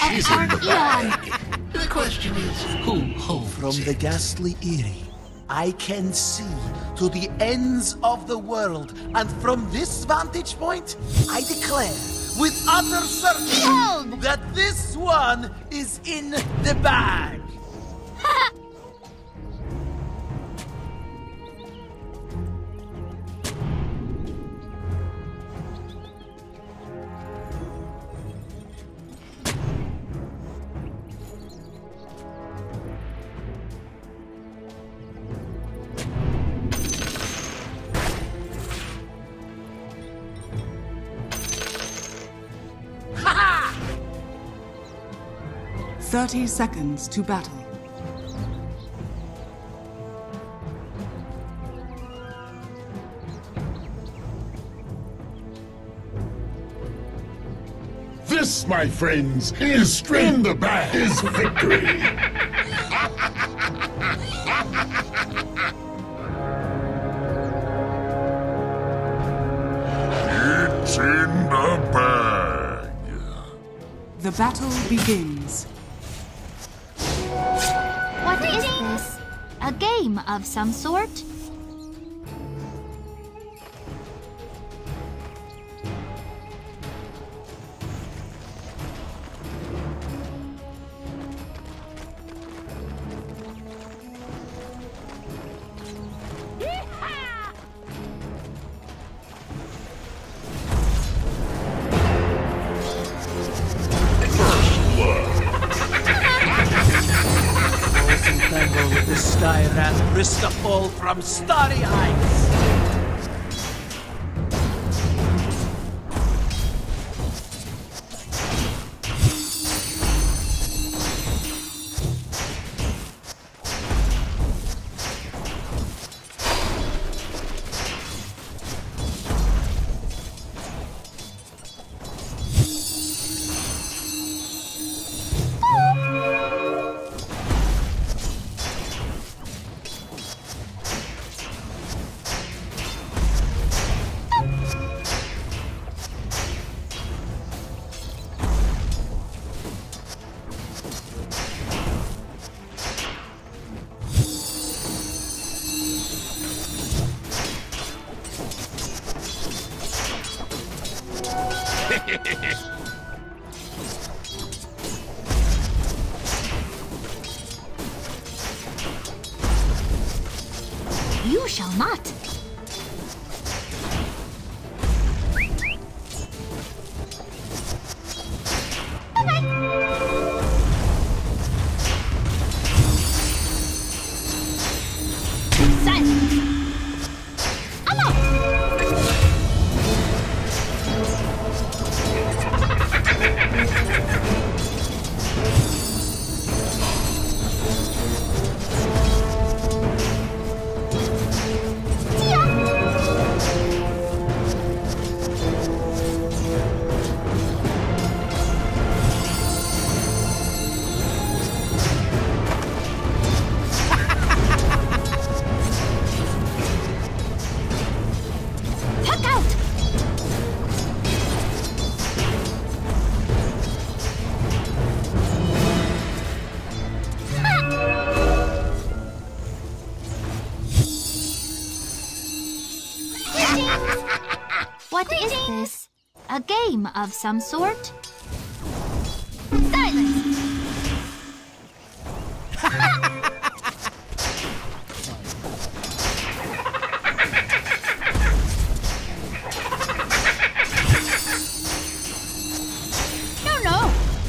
of our eon. The question is, who holds From it? the ghastly Eyrie, I can see to the ends of the world, and from this vantage point, I declare with utter certainty Behold! that this one is in the bag. Ha 30 seconds to battle. This, my friends, is in the bag is victory. It's in the bag. The battle begins. What is this? A game of some sort? Those entangled with the sky rat risk a fall from starry heights. You shall not. Silence. Tuck out. What is this? A game of some sort? Silence! No, no!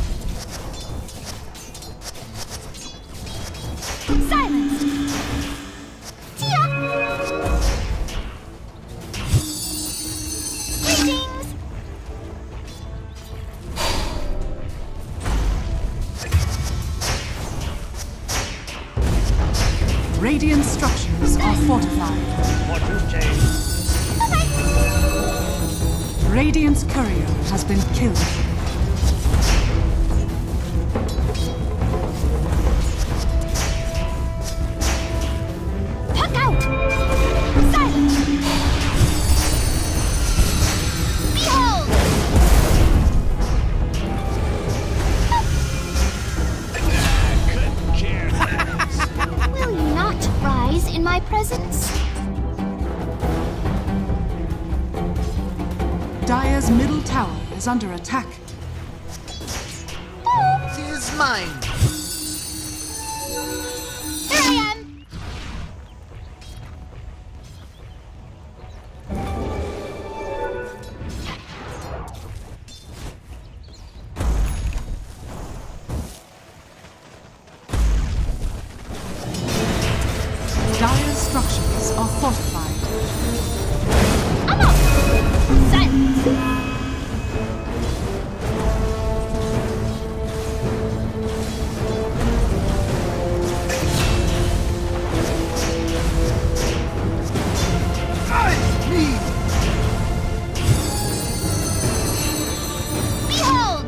Silence! Tia! Greetings! Radiant structures are fortified. Radiant's courier has been killed. Tuck out! Silence! Behold! is under attack. Tis mine. Here I am! Dire's structures are fortified. I'm up! Silence! Behold!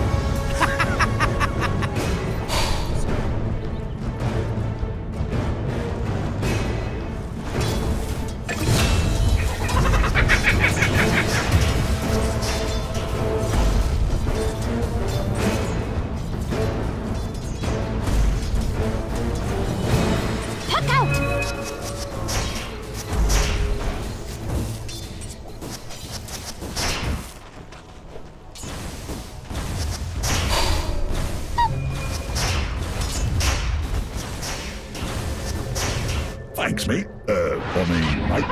Puck out! Thanks, mate. Mate.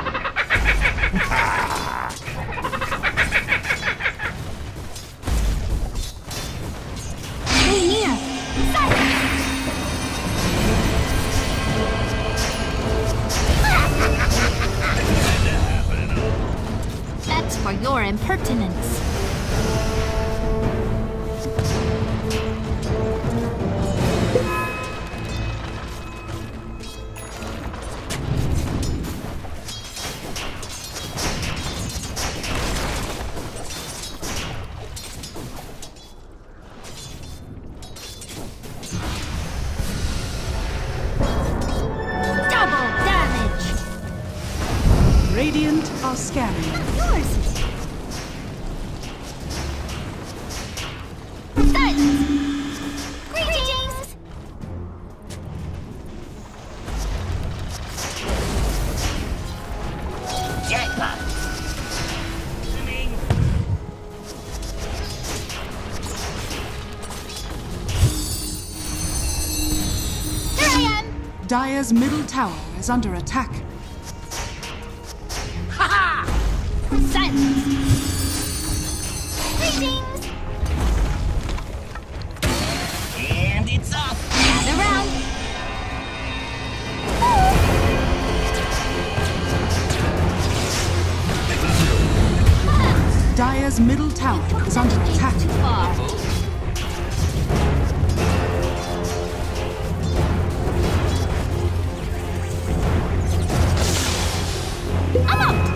Stay near! Silence! That's for your impertinence. Double damage! Radiant are scanning. Yours! Silence! Greetings! Jackpot. Here I am! Dire's middle tower is under attack. Silence! Greetings! And it's off. Gather round! Dire's middle tower is under attack. Too far. I'm up!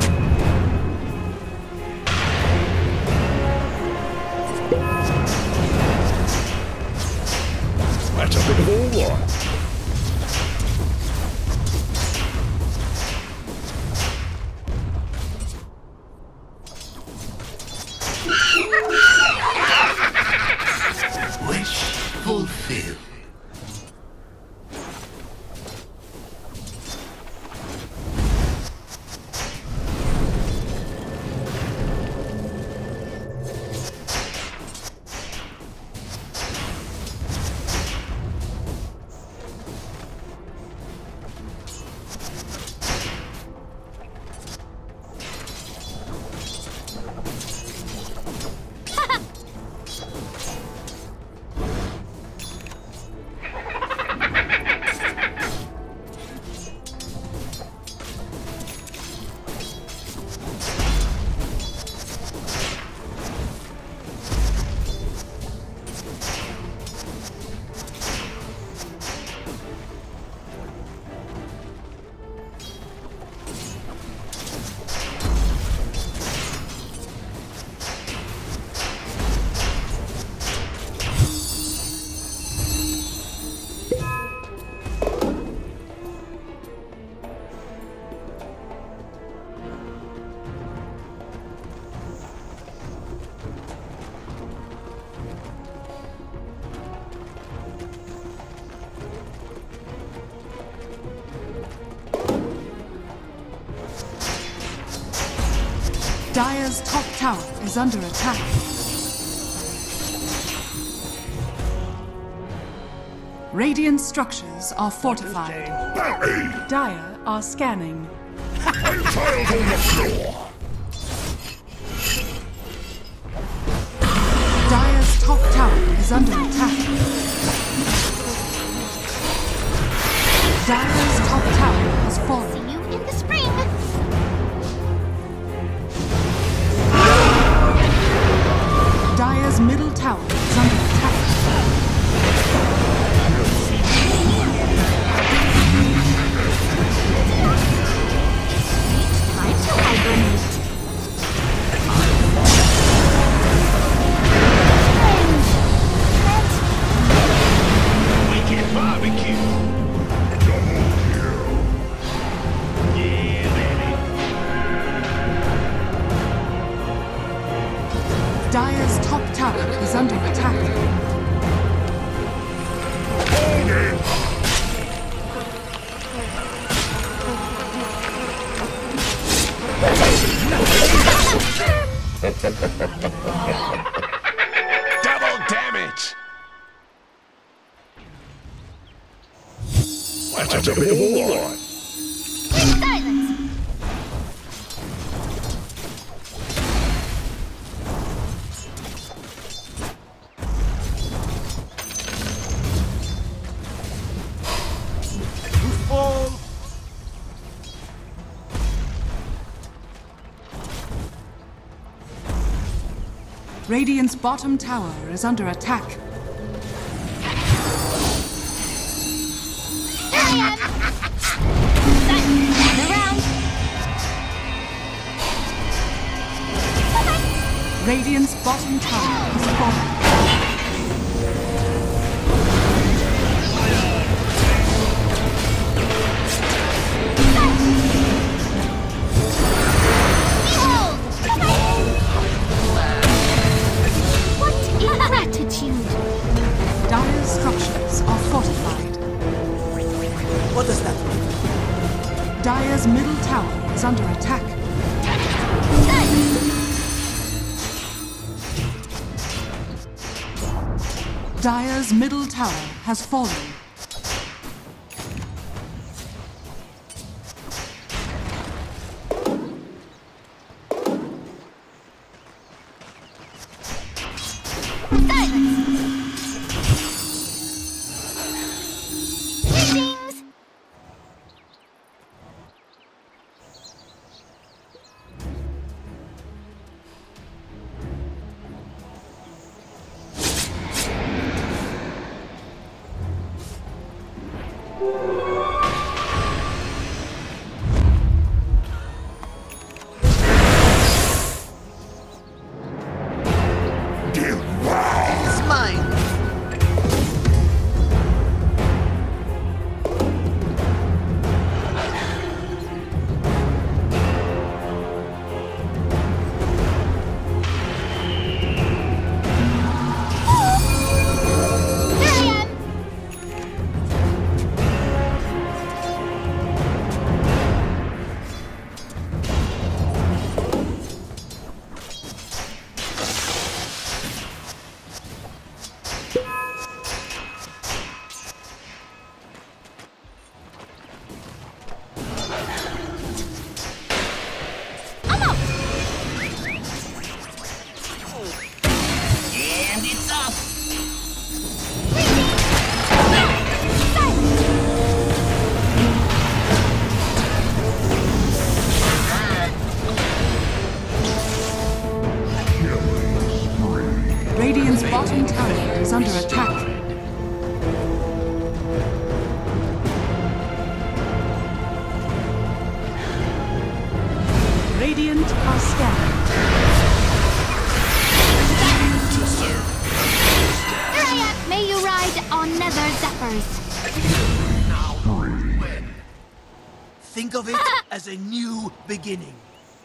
That's a bit of all right. Wish fulfilled. Dire's top tower is under attack. Radiant structures are fortified. Dire are scanning. Child on the floor. Dire's top tower is under attack. Dire's top tower has fallen. See you in the spring. Dire's middle tower is under attack. Time to hibernate. Wicked barbecue. Yeah, baby. Dire's top tower is under attack. Hold it. Double damage. That's a bit of a lot. Silence. Fall. Radiant's bottom tower is under attack. Here I am. Gather round. Radiant's bottom tower is fallen. Behold. What ingratitude. Dire's structures are fortified. What does that mean? Dire's middle tower is under attack. Dire's middle tower has fallen. Greetings. It's mine. Here I am. And it's up. Radiant's bottom tower is under attack. Radiant are scanning. Here I am. May you ride on nether zephyrs. Think of it as a new beginning.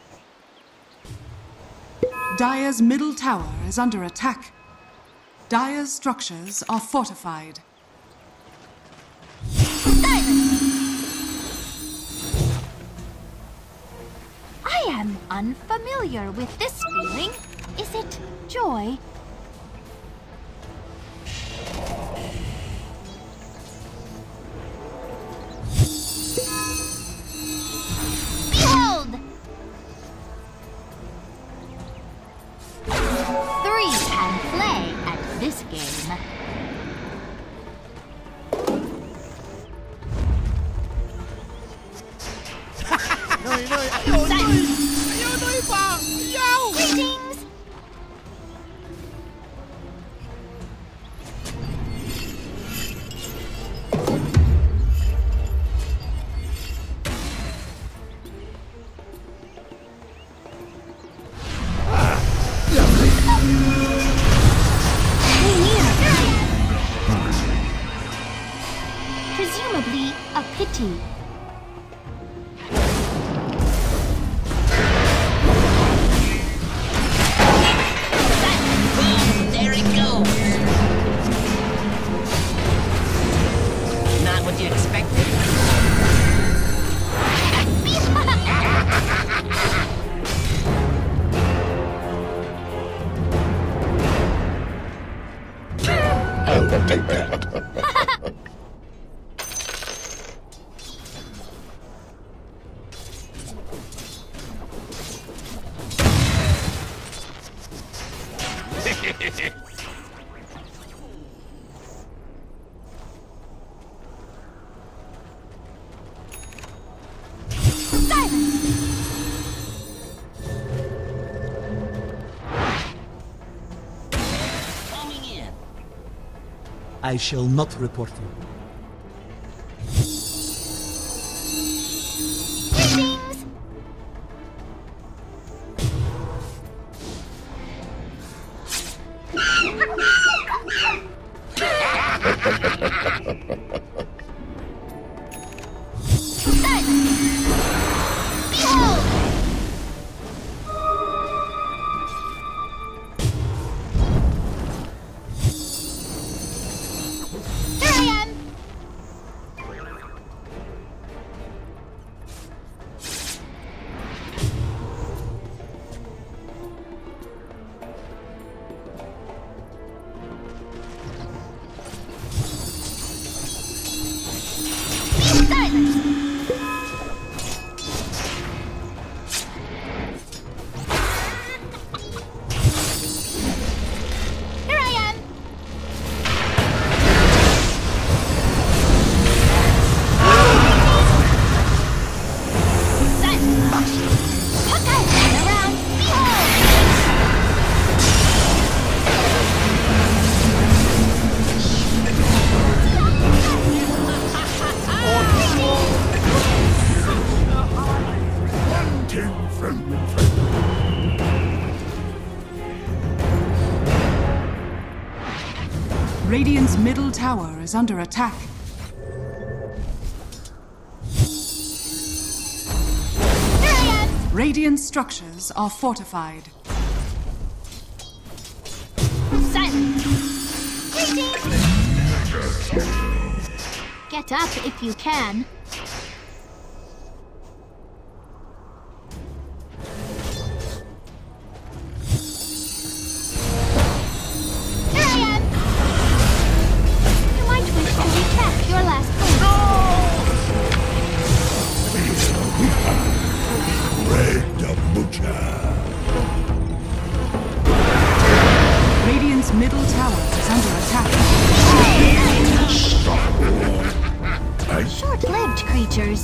Dire's middle tower is under attack. Dire's structures are fortified. I am unfamiliar with this feeling. Is it joy? this game. Greetings! Presumably a pity. There it goes. Not what you expected. I'll take that. Coming in. I shall not report you. Greetings! Behold! Here I am! Be silent! Here I am! Silent! Okay, around, behold! Team friendly. Radiant's middle tower is under attack. Here I am! Radiant structures are fortified. Silent! Greetings! Get up if you can. Here I am! You might wish to retract your last move. Red Mucha. Radiant's middle tower is under attack. Short-lived creatures.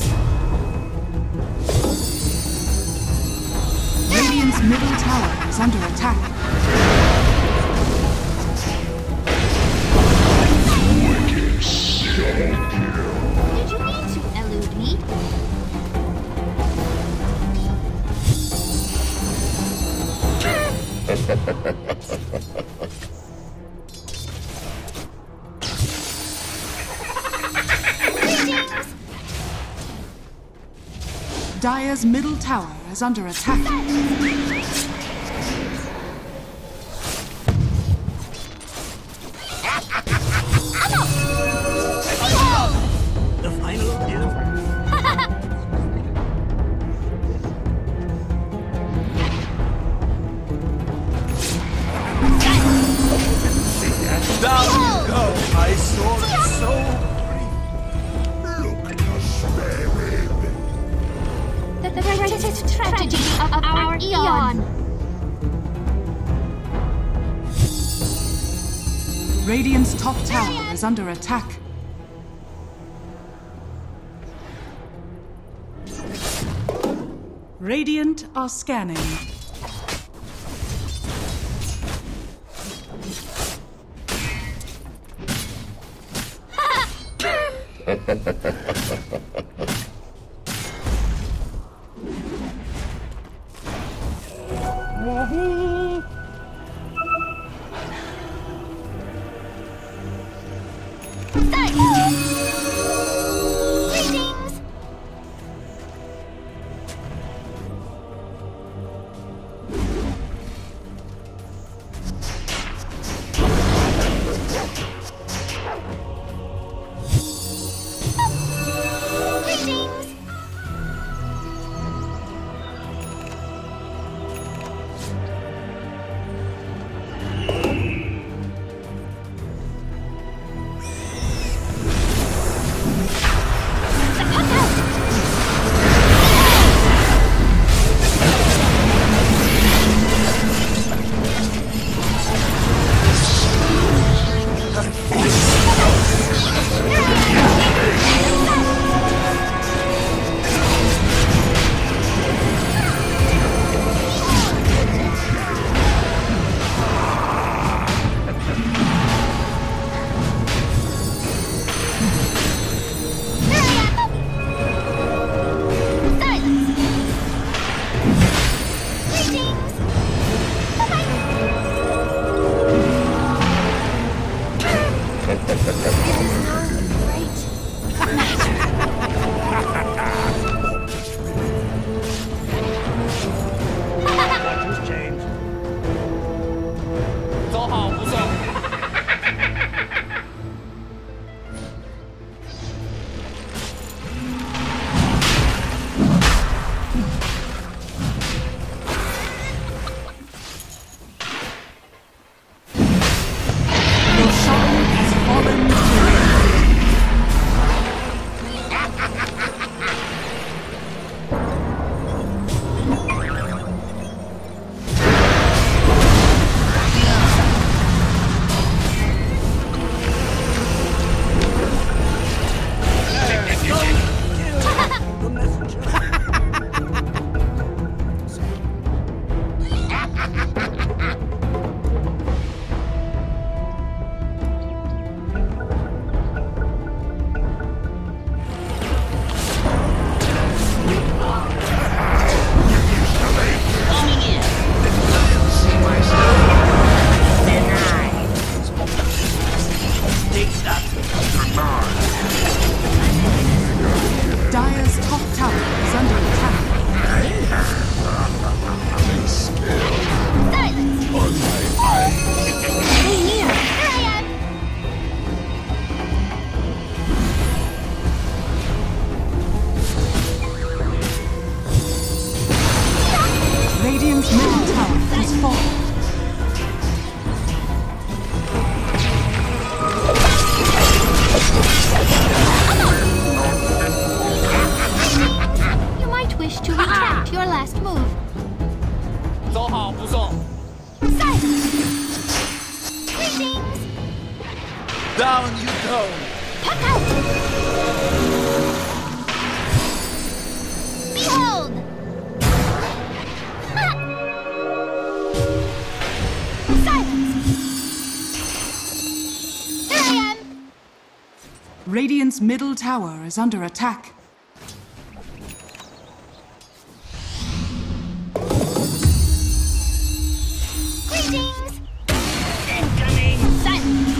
Radiant's middle tower is under attack. Did you mean to elude me? Dire's middle tower is under attack. The final is. Down you go, my sword so Look at us sparing. The greatest tragedy of our eon. Radiant's top tower is under attack. Radiant are scanning. Greetings! Greetings! Change. 走好不送。 Roshan has fallen to The messenger. Coming in. Denied. Take that. Dire's top tower is under attack. Stay near! Here I am! Radiant's middle tower has fallen. You might wish to retract your last move. 走好不送。 Silence! Greetings! Down you go! Puck out! Behold! Ha! Silence! Here I am! Radiant's middle tower is under attack. Greetings! Incoming. Silence!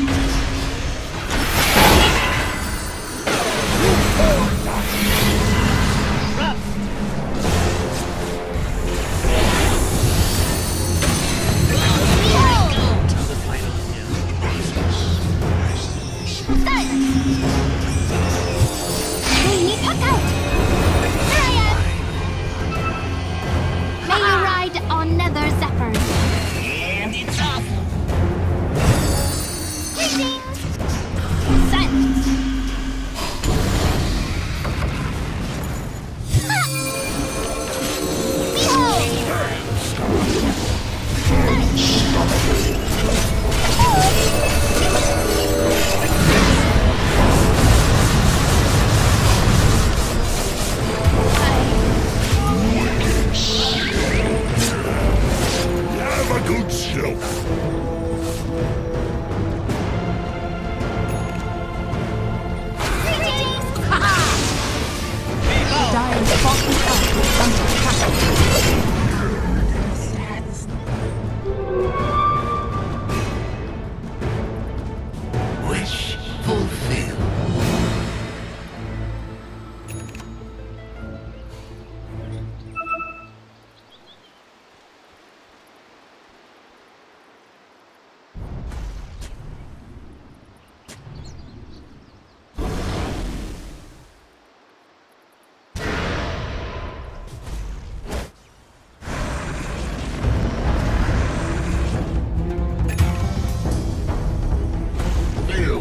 Behold! The final kill. Silence! Puck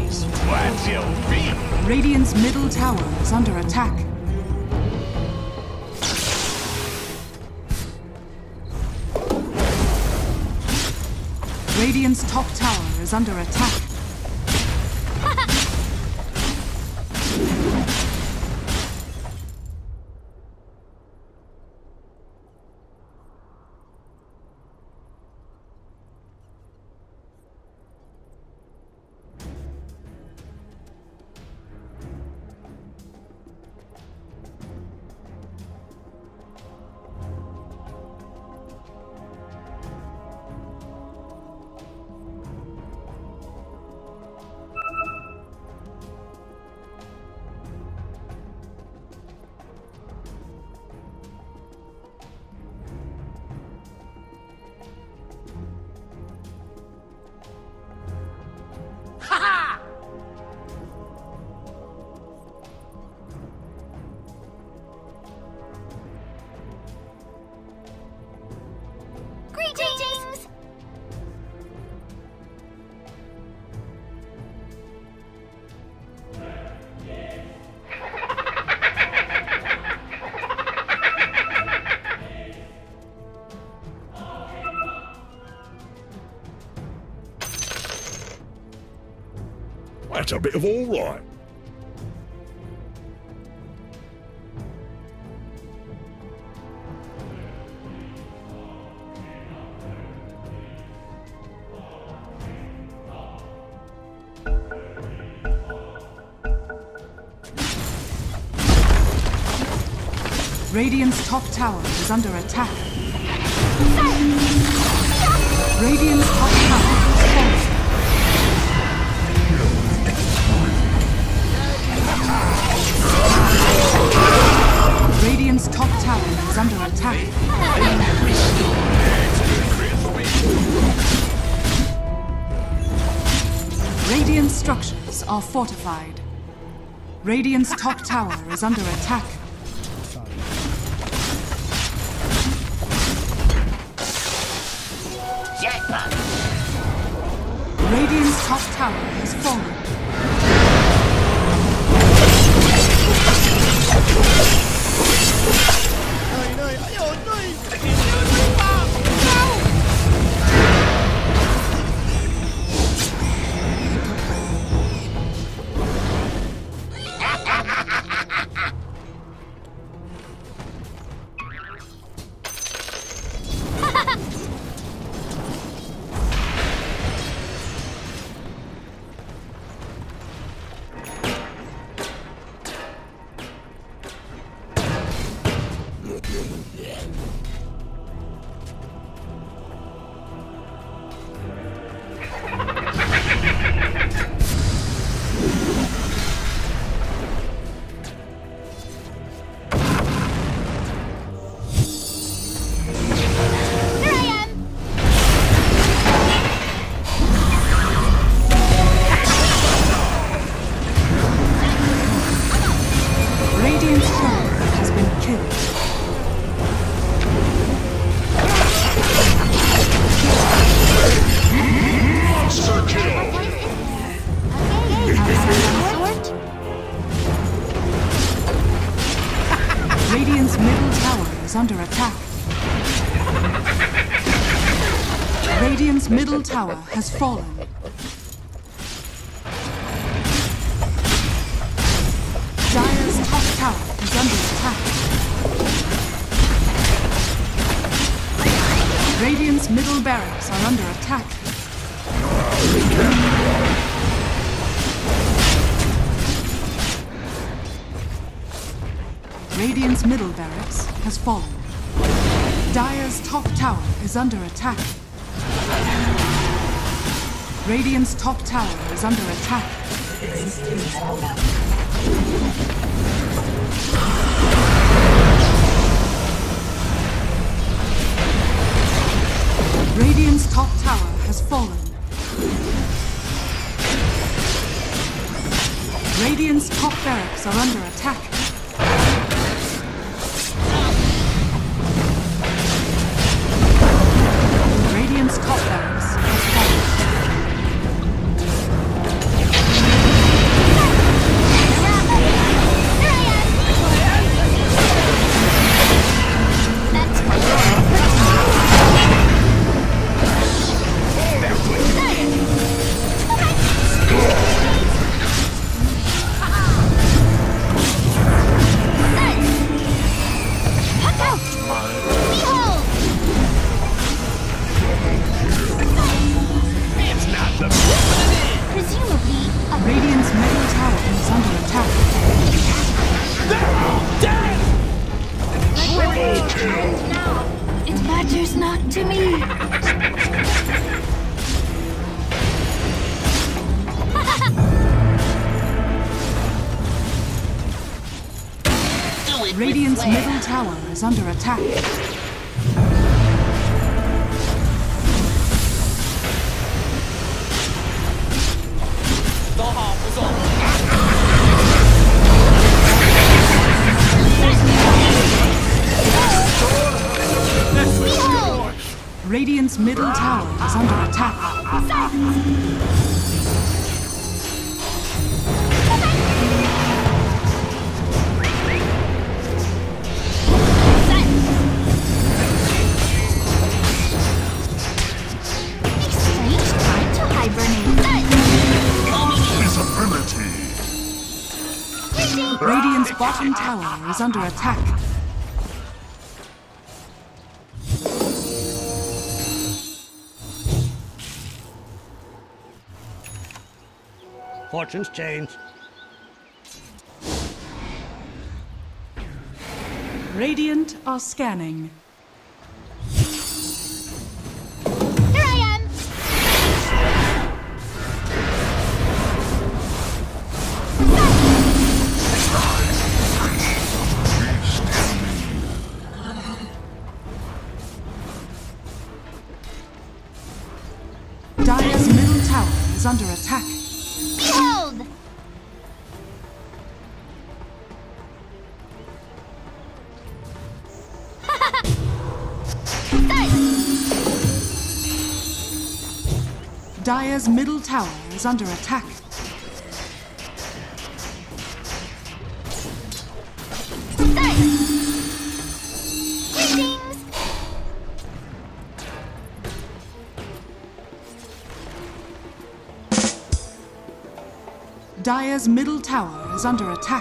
enemies. Watch your feet. Radiant's middle tower is under attack. Radiant's top tower is under attack. Greetings! That's a bit of all right. Radiant's top tower is under attack. Radiant's top tower is falling. Radiant's top tower is under attack. Radiant structures are fortified. Radiant's top tower is under attack. Radiant's top tower has fallen. Radiant's middle tower is under attack. Radiant's middle tower has fallen. Dire's top tower is under attack. Radiant's middle barracks are under attack. Radiant's middle barracks has fallen. Dire's top tower is under attack. Radiant's top tower is under attack. Radiant's top tower has fallen. Radiant's top barracks are under attack. Radiant's top barracks has fallen. to me. Radiant's middle tower is under attack. Radiant's middle tower is under attack. Strange time to hibernate. Visibility. Radiant's bottom tower is under attack. Fortunes change. Radiant are scanning. Here I am. Dire's middle tower is under attack. Behold! Dire's middle tower is under attack. Greetings! Dire's middle tower is under attack.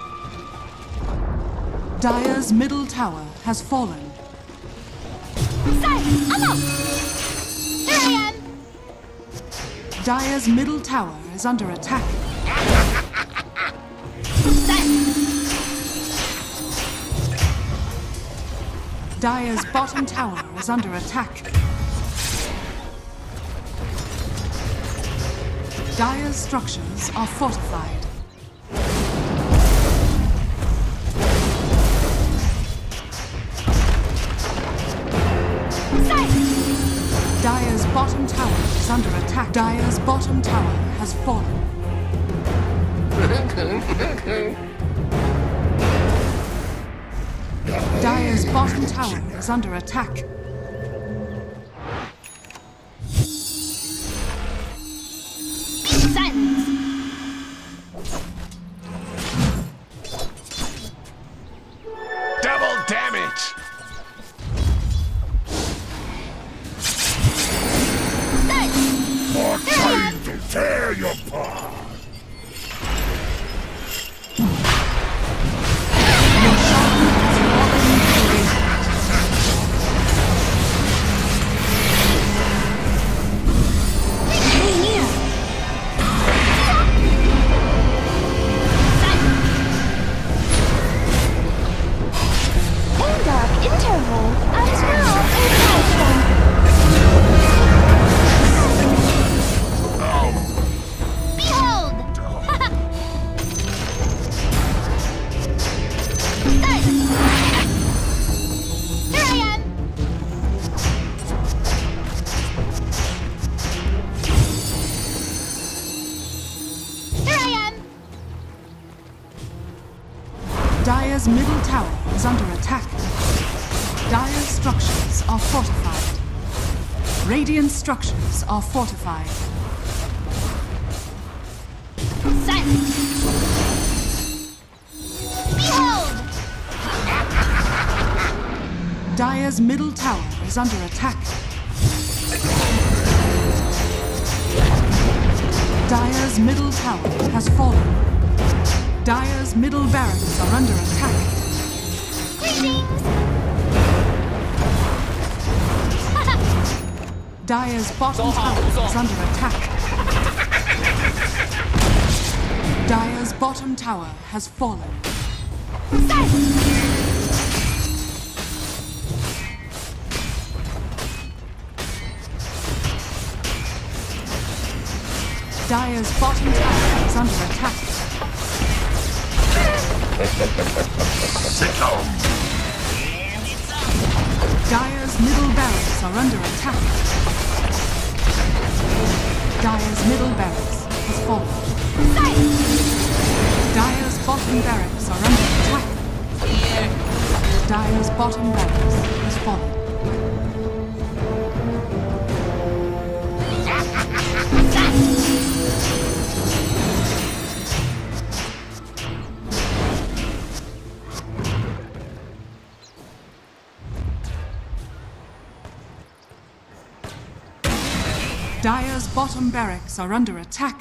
Dire's middle tower has fallen. I'm up! Here I am! Dire's middle tower is under attack. Dire's bottom tower is under attack. Dire's structures are fortified. Dire's bottom tower is under attack. Dire's bottom tower has fallen. Dire's bottom tower is under attack. Silence! Double damage! More time to tear your paw. Dire's middle tower is under attack. Dire's structures are fortified. Radiant structures are fortified. Silence! Behold! Dire's middle tower is under attack. Dire's middle tower has fallen. Dire's middle barracks are under attack. Greetings! Dire's bottom tower is under attack. Dire's bottom tower has fallen. Dire's bottom tower is under attack. Sicko! Dire's middle barracks are under attack. Dire's middle barracks has fallen. Dire's bottom barracks are under attack. Dire's bottom barracks has fallen. Dire's bottom barracks are under attack.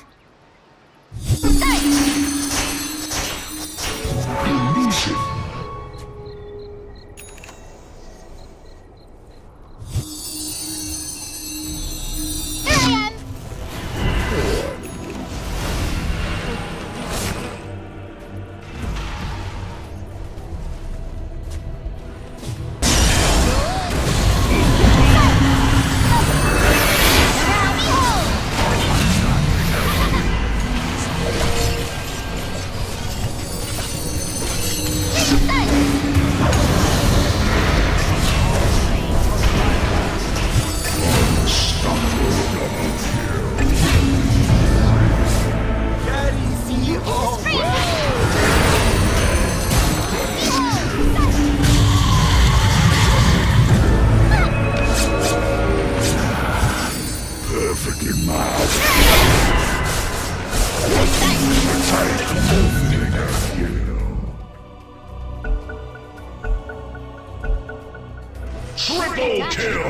Triple kill!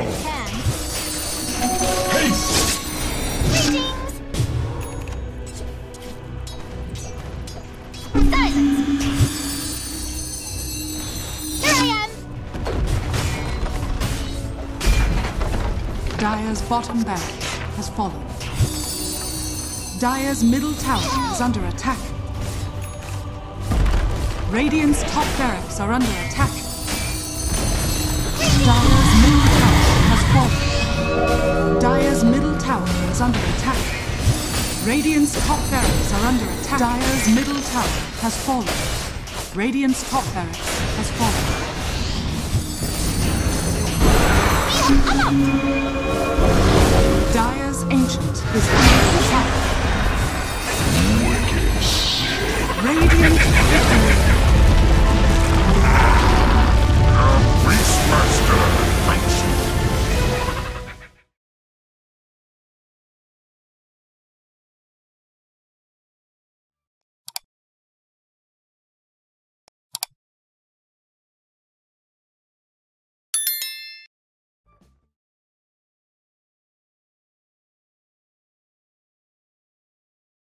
Haste! Greetings! Silence! Here I am! Dire's bottom barracks has fallen. Dire's middle tower is under attack. Radiant's top barracks are under attack. Dire's middle tower has fallen. Dire's middle tower is under attack. Radiant's top barracks are under attack. Dire's middle tower has fallen. Radiant's top barracks has fallen. I'm up!